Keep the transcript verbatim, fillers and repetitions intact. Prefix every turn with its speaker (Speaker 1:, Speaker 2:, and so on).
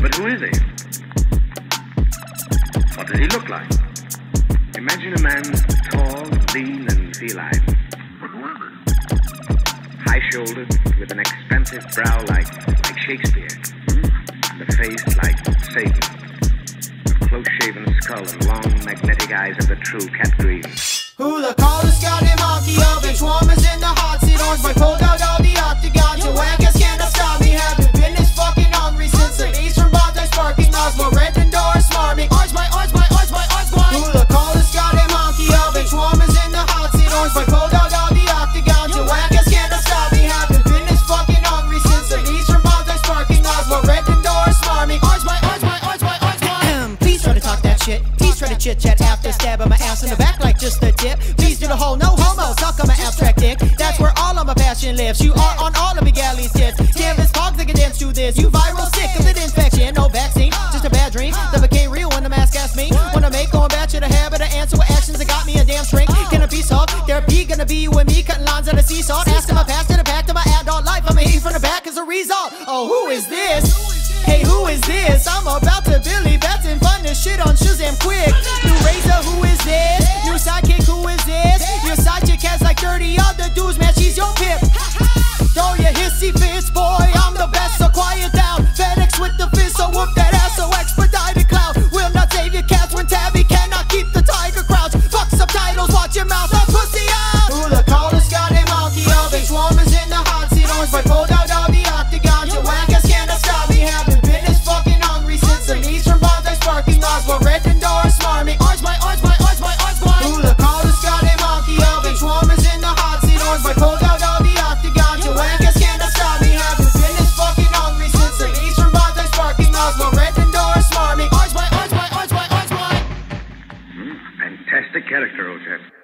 Speaker 1: But who is he? What does he look like? Imagine a man tall, lean, and feline. High-shouldered, with an expansive brow like, like Shakespeare, and a face like Satan, a close-shaven skull and long, magnetic eyes of the true Cat Green.
Speaker 2: Who the coldest goddamn monkey of it? Swarmers in the hot seat, orange boy pulled out all the octagons. Your wankers can't stop me, haven't been this fucking hungry since the east from Bondage sparking us. More red than doors, smarmy. Orange boy, orange boy, orange boy, orange boy. Who the coldest goddamn monkey of it? Swarmers in the hot seat, orange boy pulled out all the octagons. Your wankers can't stop me, haven't been this fucking hungry since the east from Bondage sparking us. More red than doors, smarmy. Orange boy, orange boy, orange boy, orange boy. Please try to talk that shit. Please try to chit chat after stabbing my ass in the back like just a tip. Please do the whole no homo, suck on my abstract dick. That's where all of my passion lives. You are on all of me galleys tits. Damn, this hog that can dance through this. You viral sick of the infection, no vaccine, just a bad dream that became real when the mask asked me. Wanna make going back to the habit of answer with actions that got me a damn shrink. Gonna be soft, therapy gonna be with me, cutting lines on the seesaw. Asking my past to the back to my adult life. I'm a hate from the back as a result. Oh, who is this? Hey, who is this? I'm about to Billy Bats and find this shit on Shazam quick. New Razor, who is this? New sidekick, who is this? Your side chick has like thirty other dudes, man, she's your pip. Throw your hissy fist, boy, I'm the best, so quiet down. FedEx with the fist, so whoop that ass, so expedited cloud. Will not save your cats when Tabby cannot keep the tiger crouch. Fuck subtitles, watch your mouth, that pussy out. Who the coldest goddamn monkey of it? Swarmers in the hot seat, orange boy pulled out all the octagons. Your wankers can't stop me, haven't been this fucking hungry since the knees from Bondage sparking us. More red than doors, smarmy. Orange boy, orange boy, orange boy, orange boy. Who the coldest goddamn monkey of it? Swarmers in the hot seat, orange boy pulled out all the octagons. Your wankers can't stop me, haven't been this fucking hungry since the knees from Bondage sparking us. More red than doors, smarmy. Orange boy, orange boy, orange boy, orange boy.
Speaker 1: Hmm, fantastic character, old chap.